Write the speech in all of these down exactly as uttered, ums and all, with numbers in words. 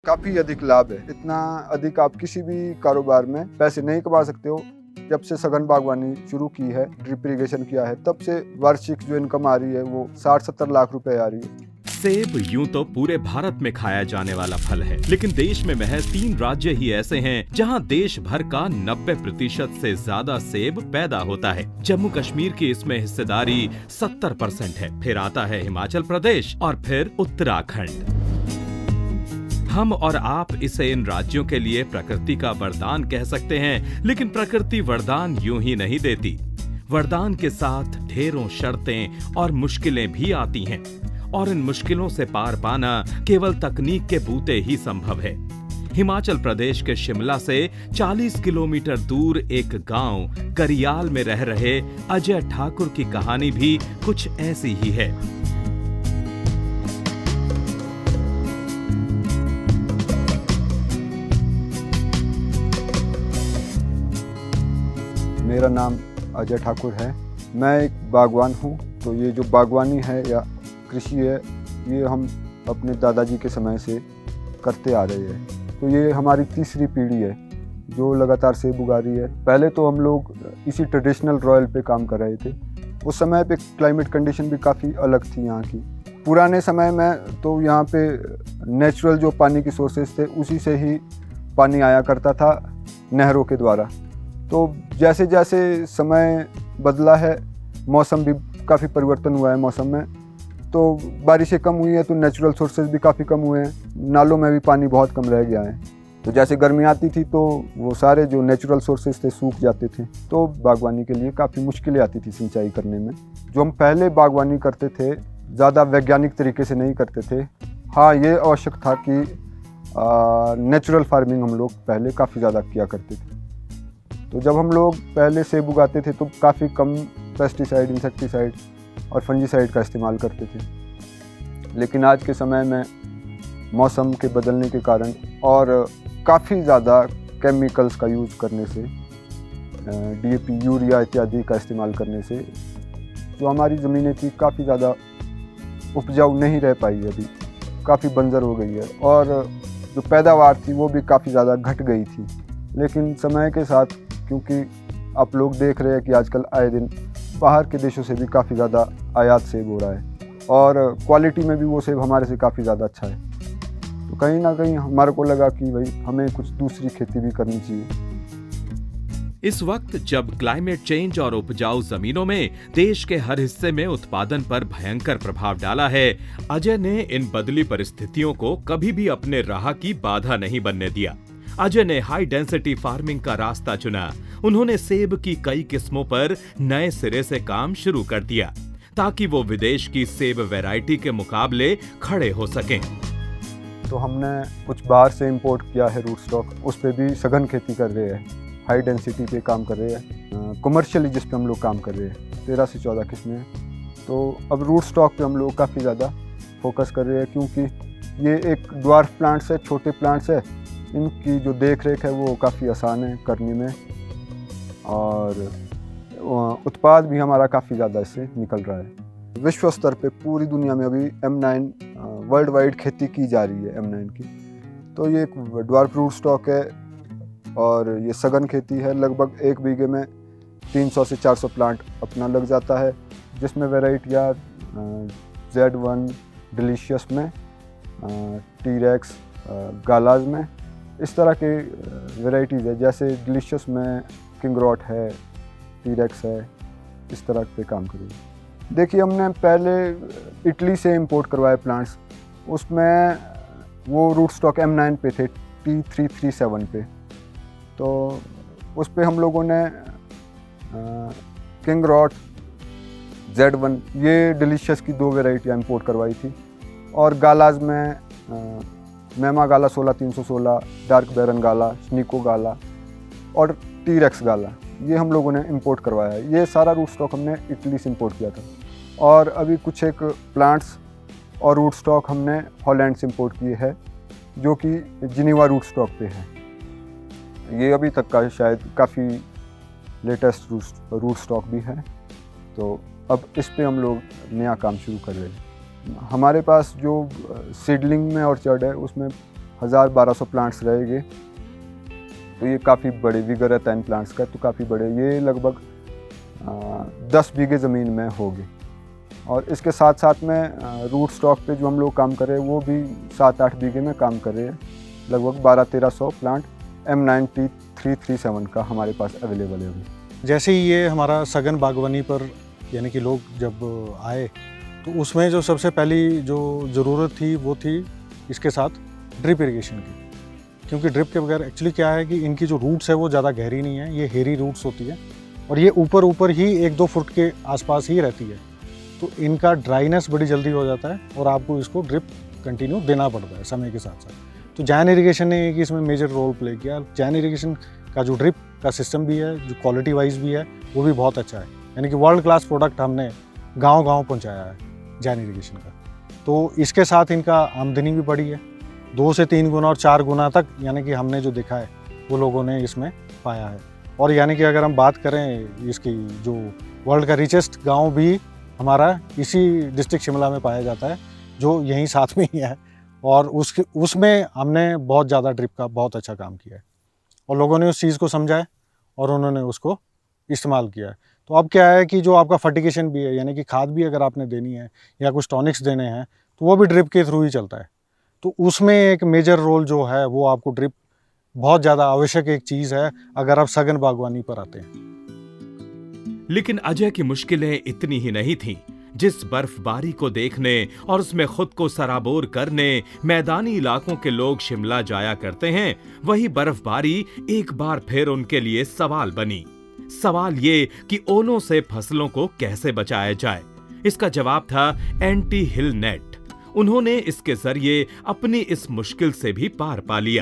काफ़ी अधिक लाभ है। इतना अधिक आप किसी भी कारोबार में पैसे नहीं कमा सकते हो। जब से सघन बागवानी शुरू की है, ड्रिप इरिगेशन किया है, तब से वार्षिक जो इनकम आ रही है वो साठ सत्तर लाख रुपए आ रही है। सेब यूं तो पूरे भारत में खाया जाने वाला फल है, लेकिन देश में महज तीन राज्य ही ऐसे हैं जहां देश भर का नब्बे प्रतिशत से ज्यादा सेब पैदा होता है। जम्मू कश्मीर की इसमें हिस्सेदारी सत्तर परसेंट है। फिर आता है हिमाचल प्रदेश और फिर उत्तराखंड। हम और आप इसे इन राज्यों के लिए प्रकृति का वरदान कह सकते हैं, लेकिन प्रकृति वरदान यूं ही नहीं देती। वरदान के साथ ढेरों शर्तें और मुश्किलें भी आती हैं, और इन मुश्किलों से पार पाना केवल तकनीक के बूते ही संभव है। हिमाचल प्रदेश के शिमला से चालीस किलोमीटर दूर एक गांव करियाल में रह रहे अजय ठाकुर की कहानी भी कुछ ऐसी ही है। मेरा नाम अजय ठाकुर है। मैं एक बागवान हूँ। तो ये जो बागवानी है या कृषि है, ये हम अपने दादाजी के समय से करते आ रहे हैं। तो ये हमारी तीसरी पीढ़ी है जो लगातार सेब उगा रही है। पहले तो हम लोग इसी ट्रेडिशनल रॉयल पे काम कर रहे थे। उस समय पे क्लाइमेट कंडीशन भी काफ़ी अलग थी यहाँ की। पुराने समय में तो यहाँ पे नेचुरल जो पानी की सोर्सेज थे उसी से ही पानी आया करता था, नहरों के द्वारा। तो जैसे जैसे समय बदला है, मौसम भी काफ़ी परिवर्तन हुआ है मौसम में। तो बारिशें कम हुई हैं तो नेचुरल सोर्सेज भी काफ़ी कम हुए हैं। नालों में भी पानी बहुत कम रह गया है। तो जैसे गर्मी आती थी तो वो सारे जो नेचुरल सोर्सेज थे सूख जाते थे। तो बागवानी के लिए काफ़ी मुश्किलें आती थी सिंचाई करने में। जो हम पहले बागवानी करते थे, ज़्यादा वैज्ञानिक तरीके से नहीं करते थे। हाँ, ये आवश्यक था कि नेचुरल फार्मिंग हम लोग पहले काफ़ी ज़्यादा किया करते थे। तो जब हम लोग पहले सेब उगाते थे तो काफ़ी कम पेस्टिसाइड, इंसेक्टिसाइड और फंजीसाइड का इस्तेमाल करते थे। लेकिन आज के समय में मौसम के बदलने के कारण और काफ़ी ज़्यादा केमिकल्स का यूज़ करने से, डी ए पी, यूरिया इत्यादि का इस्तेमाल करने से जो हमारी ज़मीनें थी काफ़ी ज़्यादा उपजाऊ नहीं रह पाई है, अभी काफ़ी बंजर हो गई है। और जो पैदावार थी वो भी काफ़ी ज़्यादा घट गई थी। लेकिन समय के साथ, क्योंकि आप लोग देख रहे हैं कि आजकल आए दिन बाहर के देशों से भी काफ़ी ज़्यादा आयात सेब हो रहा है और क्वालिटी में भी वो सेब हमारे से काफ़ी ज़्यादा अच्छा है। तो कहीं ना कहीं हमारे को लगा कि भाई हमें कुछ दूसरी खेती भी करनी चाहिए। इस वक्त जब क्लाइमेट चेंज और उपजाऊ जमीनों में देश के हर हिस्से में उत्पादन पर भयंकर प्रभाव डाला है, अजय ने इन बदली परिस्थितियों को कभी भी अपने राह की बाधा नहीं बनने दिया। अजय ने हाई डेंसिटी फार्मिंग का रास्ता चुना। उन्होंने सेब की कई किस्मों पर नए सिरे से काम शुरू कर दिया ताकि वो विदेश की सेब वैरायटी के मुकाबले खड़े हो सकें। तो हमने कुछ बाहर से इंपोर्ट किया है रूट स्टॉक। उस पर भी सघन खेती कर रहे हैं, हाई डेंसिटी पे काम कर रहे हैं। कमर्शियली जिस पे हम लोग काम कर रहे हैं तेरह से चौदह किस्में हैं। तो अब रूट स्टॉक पे हम लोग काफ़ी ज़्यादा फोकस कर रहे हैं, क्योंकि ये एक ड्वार्फ प्लांट्स है, छोटे प्लांट्स है। इनकी जो देख रेख है वो काफ़ी आसान है करने में और उत्पाद भी हमारा काफ़ी ज़्यादा इससे निकल रहा है। विश्व स्तर पे पूरी दुनिया में अभी एम नाइन वर्ल्ड वाइड खेती की जा रही है, एम नाइन की। तो ये एक ड्वार्फ रूट स्टॉक है और ये सघन खेती है। लगभग एक बीघे में तीन सौ से चार सौ प्लांट अपना लग जाता है, जिसमें वेराइटियाँ जेड वन डिलीशियस में, टी-रेक्स, गालाज में, इस तरह के वेराइटीज़ है। जैसे डिलीशियस में किंग रॉट है, टी-रेक्स है, इस तरह पे काम करिए। देखिए, हमने पहले इटली से इंपोर्ट करवाए प्लांट्स। उसमें वो रूट स्टॉक एम नाइन पे थे, टी थ्री थ्री सेवन पे। तो उस पे हम लोगों ने किंग रॉट, जेड वन, ये डिलीशियस की दो वेराइटियाँ इंपोर्ट करवाई थी। और गालाज में आ, मैमा गाला सोलह तीन सौ सोलह, डार्क बैरन गाला, स्नीको गाला और टी-रेक्स गाला, ये हम लोगों ने इंपोर्ट करवाया है। ये सारा रूट स्टॉक हमने इटली से इंपोर्ट किया था। और अभी कुछ एक प्लांट्स और रूट स्टॉक हमने हॉलैंड से इंपोर्ट किए हैं, जो कि जिनेवा रूट स्टॉक पे है। ये अभी तक का शायद काफ़ी लेटेस्ट रूट स्टॉक भी है। तो अब इस पे हम लोग नया काम शुरू कर रहे हैं। हमारे पास जो सीडलिंग में ऑर्चर्ड है उसमें हज़ार बारह सौ प्लांट्स रहेंगे। तो ये काफ़ी बड़े विगर है टेन प्लांट्स का, तो काफ़ी बड़े, ये लगभग दस बीघे ज़मीन में होगी। और इसके साथ साथ में रूट स्टॉक पे जो हम लोग काम कर रहे हैं वो भी सात आठ बीघे में काम कर रहे हैं। लगभग बारह तेरह सौ plant M ninety three three seven का हमारे पास अवेलेबल है अभी। जैसे ही ये हमारा सघन बागवानी पर यानी कि लोग जब आए तो उसमें जो सबसे पहली जो ज़रूरत थी वो थी इसके साथ ड्रिप इरिगेशन की, क्योंकि ड्रिप के बगैर एक्चुअली क्या है कि इनकी जो रूट्स है वो ज़्यादा गहरी नहीं है, ये हेरी रूट्स होती है और ये ऊपर ऊपर ही एक दो फुट के आसपास ही रहती है, तो इनका ड्राइनेस बड़ी जल्दी हो जाता है और आपको इसको ड्रिप कंटिन्यू देना पड़ता है समय के साथ साथ। तो जैन इरिगेशन ने एक इसमें मेजर रोल प्ले किया। जैन इरिगेशन का जो ड्रिप का सिस्टम भी है, जो क्वालिटी वाइज भी है, वो भी बहुत अच्छा है, यानी कि वर्ल्ड क्लास प्रोडक्ट हमने गांव-गांव पहुंचाया है जैन इरिगेशन का। तो इसके साथ इनका आमदनी भी बढ़ी है, दो से तीन गुना और चार गुना तक, यानी कि हमने जो देखा है वो लोगों ने इसमें पाया है। और यानी कि अगर हम बात करें इसकी, जो वर्ल्ड का रिचेस्ट गाँव भी हमारा इसी डिस्ट्रिक्ट शिमला में पाया जाता है, जो यहीं साथ में ही है, और उसके उसमें हमने बहुत ज़्यादा ड्रिप का बहुत अच्छा काम किया है और लोगों ने उस चीज़ को समझा है और उन्होंने उसको इस्तेमाल किया है। तो अब क्या है कि जो आपका फर्टिगेशन भी है, यानी कि खाद भी अगर आपने देनी है या कुछ टॉनिक्स देने हैं तो वो भी ड्रिप के थ्रू ही चलता है। तो उसमें एक मेजर रोल जो है वो आपको ड्रिप बहुत ज़्यादा आवश्यक एक चीज़ है अगर आप सघन बागवानी पर आते हैं। लेकिन अजय की मुश्किलें इतनी ही नहीं थीं। जिस बर्फबारी को देखने और उसमें खुद को सराबोर करने मैदानी इलाकों के लोग शिमला जाया करते हैं, वही बर्फबारी एक बार फिर उनके लिए सवाल बनी। सवाल ये कि ओलों से फसलों को कैसे बचाया जाए। इसका जवाब था एंटी हिल नेट। उन्होंने इसके जरिए अपनी इस मुश्किल से भी पार पा लिया।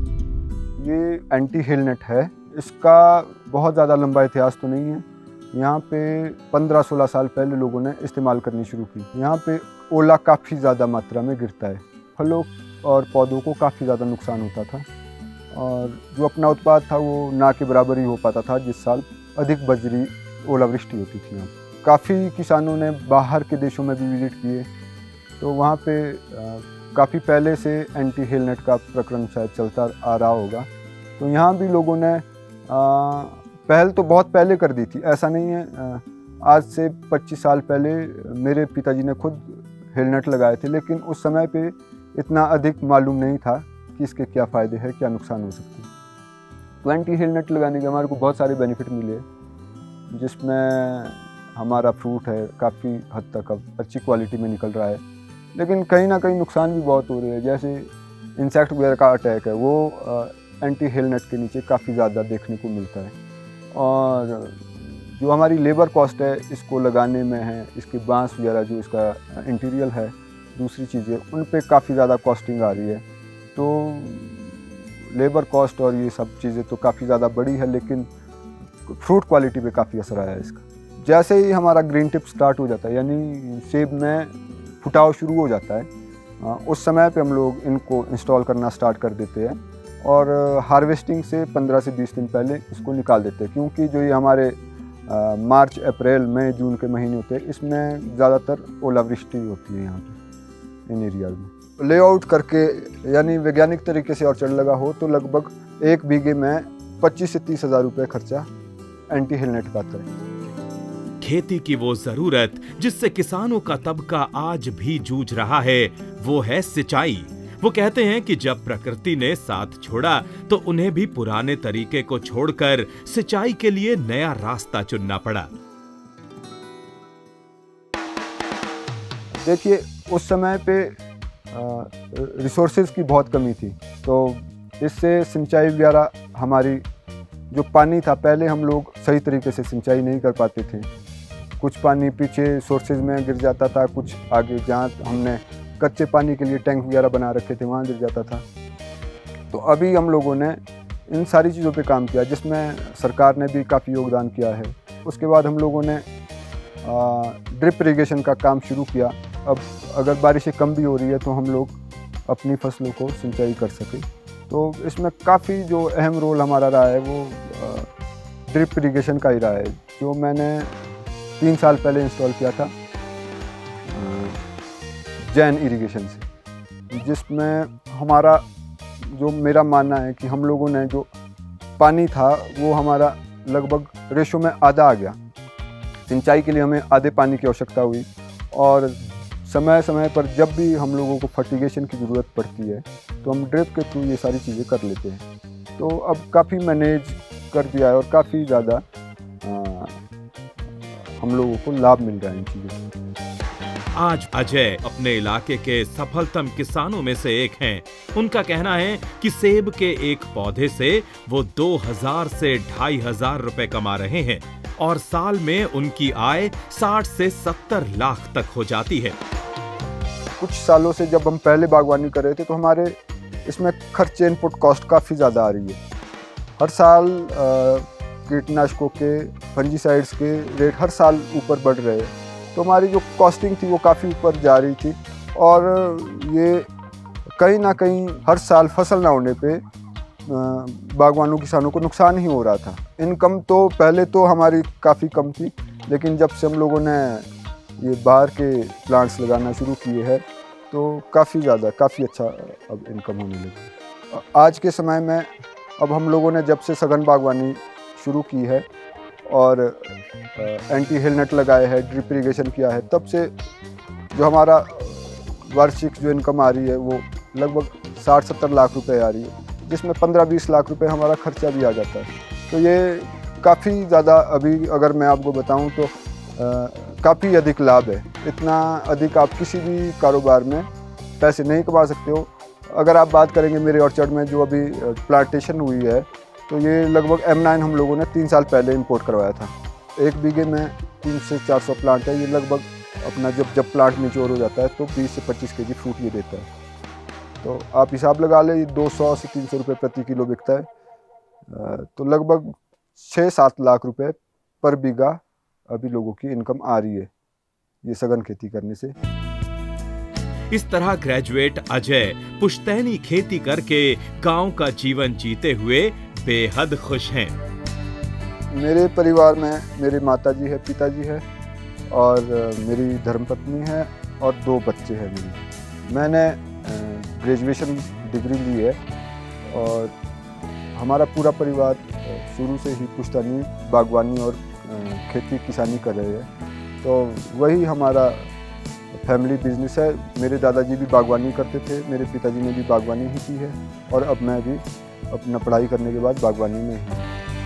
ये एंटी हिल नेट है, इसका बहुत ज़्यादा लंबा इतिहास तो नहीं है। यहाँ पे पंद्रह सोलह साल पहले लोगों ने इस्तेमाल करनी शुरू की। यहाँ पे ओला काफ़ी ज़्यादा मात्रा में गिरता है, फलों और पौधों को काफ़ी ज़्यादा नुकसान होता था और जो अपना उत्पाद था वो ना के बराबर ही हो पाता था जिस साल अधिक बजरी ओलावृष्टि होती थी। यहाँ काफ़ी किसानों ने बाहर के देशों में भी विजिट किए, तो वहाँ पे काफ़ी पहले से एंटी हिल नेट का प्रकरण शायद चलता आ रहा होगा। तो यहाँ भी लोगों ने आ, पहल तो बहुत पहले कर दी थी, ऐसा नहीं है। आज से पच्चीस साल पहले मेरे पिताजी ने खुद हिल नेट लगाए थे, लेकिन उस समय पे इतना अधिक मालूम नहीं था कि इसके क्या फ़ायदे हैं, क्या नुकसान हो सकते हैं। तो एंटी हिल नेट लगाने के हमारे को बहुत सारे बेनिफिट मिले, जिसमें हमारा फ्रूट है काफ़ी हद तक अब अच्छी क्वालिटी में निकल रहा है, लेकिन कहीं ना कहीं नुकसान भी बहुत हो रहे हैं। जैसे इंसेक्ट वगैरह का अटैक है, वो एंटी हिल नेट के नीचे काफ़ी ज़्यादा देखने को मिलता है। और जो हमारी लेबर कॉस्ट है इसको लगाने में है, इसके बांस वगैरह जो इसका इंटीरियर है, दूसरी चीज़ें, उन पे काफ़ी ज़्यादा कॉस्टिंग आ रही है। तो लेबर कॉस्ट और ये सब चीज़ें तो काफ़ी ज़्यादा बड़ी है, लेकिन फ्रूट क्वालिटी पे काफ़ी असर आया है इसका। जैसे ही हमारा ग्रीन टिप स्टार्ट हो जाता है, यानी सेब में फुटाव शुरू हो जाता है, उस समय पे हम लोग इनको इंस्टॉल करना स्टार्ट कर देते हैं और हार्वेस्टिंग से पंद्रह से बीस दिन पहले इसको निकाल देते हैं, क्योंकि जो ये हमारे आ, मार्च अप्रैल मई जून के महीने होते हैं, इसमें ज़्यादातर ओलावृष्टि होती है यहाँ पे इन एरियाज में। लेआउट करके यानी वैज्ञानिक तरीके से और चढ़ लगा हो तो लगभग एक बीघे में पच्चीस से तीस हज़ार रुपये खर्चा एंटी हिल नेट का आता है। खेती की वो जरूरत जिससे किसानों का तबका आज भी जूझ रहा है, वो है सिंचाई। वो कहते हैं कि जब प्रकृति ने साथ छोड़ा तो उन्हें भी पुराने तरीके को छोड़कर सिंचाई के लिए नया रास्ता चुनना पड़ा। देखिए, उस समय पे रिसोर्सेज की बहुत कमी थी, तो इससे सिंचाई वगैरह हमारी जो पानी था, पहले हम लोग सही तरीके से सिंचाई नहीं कर पाते थे। कुछ पानी पीछे सोर्सेज में गिर जाता था, कुछ आगे जहाँ हमने कच्चे पानी के लिए टैंक वगैरह बना रखे थे वहाँ गिर जाता था। तो अभी हम लोगों ने इन सारी चीज़ों पे काम किया, जिसमें सरकार ने भी काफ़ी योगदान किया है। उसके बाद हम लोगों ने ड्रिप इरिगेशन का काम शुरू किया। अब अगर बारिशें कम भी हो रही है तो हम लोग अपनी फसलों को सिंचाई कर सकें। तो इसमें काफ़ी जो अहम रोल हमारा रहा है वो ड्रिप इरिगेशन का ही रहा है, जो मैंने तीन साल पहले इंस्टॉल किया था जैन इरिगेशन से, जिसमें हमारा जो मेरा मानना है कि हम लोगों ने जो पानी था वो हमारा लगभग रेशो में आधा आ गया। सिंचाई के लिए हमें आधे पानी की आवश्यकता हुई और समय समय पर जब भी हम लोगों को फर्टिलाइजेशन की ज़रूरत पड़ती है तो हम ड्रिप के थ्रू ये सारी चीज़ें कर लेते हैं। तो अब काफ़ी मैनेज कर दिया है और काफ़ी ज़्यादा हम लोगों को लाभ मिल रहा है इन चीज़ों से। आज अजय अपने इलाके के सफलतम किसानों में से एक हैं। उनका कहना है कि सेब के एक पौधे से वो दो हज़ार से ढाई हजार रुपए कमा रहे हैं और साल में उनकी आय साठ से सत्तर लाख तक हो जाती है। कुछ सालों से जब हम पहले बागवानी कर रहे थे तो हमारे इसमें खर्चे इनपुट कॉस्ट काफ़ी ज़्यादा आ रही है। हर साल कीटनाशकों के फंजीसाइड्स के रेट हर साल ऊपर बढ़ रहे हैं, तो हमारी जो कॉस्टिंग थी वो काफ़ी ऊपर जा रही थी और ये कहीं ना कहीं हर साल फसल ना होने पे बागवानों किसानों को नुकसान ही हो रहा था। इनकम तो पहले तो हमारी काफ़ी कम थी, लेकिन जब से हम लोगों ने ये बाहर के प्लांट्स लगाना शुरू किए हैं तो काफ़ी ज़्यादा काफ़ी अच्छा अब इनकम होने लगी। आज के समय में अब हम लोगों ने जब से सघन बागवानी शुरू की है और एंटी हिल नेट लगाए हैं, ड्रिप इरिगेशन किया है, तब से जो हमारा वार्षिक जो इनकम आ रही है वो लगभग साठ सत्तर लाख रुपए आ रही है, जिसमें पंद्रह बीस लाख रुपए हमारा खर्चा भी आ जाता है। तो ये काफ़ी ज़्यादा अभी अगर मैं आपको बताऊं तो काफ़ी अधिक लाभ है। इतना अधिक आप किसी भी कारोबार में पैसे नहीं कमा सकते हो। अगर आप बात करेंगे मेरे ऑर्चर्ड में जो अभी प्लांटेशन हुई है तो ये लगभग एम नाइन हम लोगों ने तीन साल पहले इंपोर्ट करवाया था। एक बीघे में तीन से चार सौ प्लांट है। ये लगभग अपना जब जब प्लांट मैच्योर हो जाता है तो बीस से पच्चीस केजी फ्रूट ये देता है। तो आप हिसाब लगा लें, ये दो सौ से तीन सौ रुपये प्रति किलो बिकता है। तो लगभग छः सात लाख रुपए पर बीघा अभी लोगों की इनकम आ रही है ये सघन खेती करने से। इस तरह ग्रेजुएट अजय पुश्तैनी खेती करके गांव का जीवन जीते हुए बेहद खुश हैं। मेरे परिवार में मेरे माताजी है, पिताजी है और मेरी धर्मपत्नी है और दो बच्चे हैं मेरी। मैंने ग्रेजुएशन डिग्री ली है और हमारा पूरा परिवार शुरू से ही पुश्तैनी बागवानी और खेती किसानी कर रहे हैं। तो वही हमारा फैमिली बिजनेस है। मेरे दादाजी भी बागवानी करते थे, मेरे पिताजी ने भी बागवानी ही की है और अब मैं भी अपना पढ़ाई करने के बाद बागवानी में ही।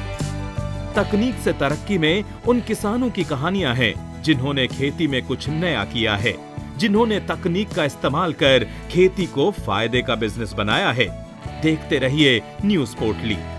तकनीक से तरक्की में उन किसानों की कहानियां हैं जिन्होंने खेती में कुछ नया किया है, जिन्होंने तकनीक का इस्तेमाल कर खेती को फायदे का बिजनेस बनाया है। देखते रहिए न्यूज़ पोर्टली।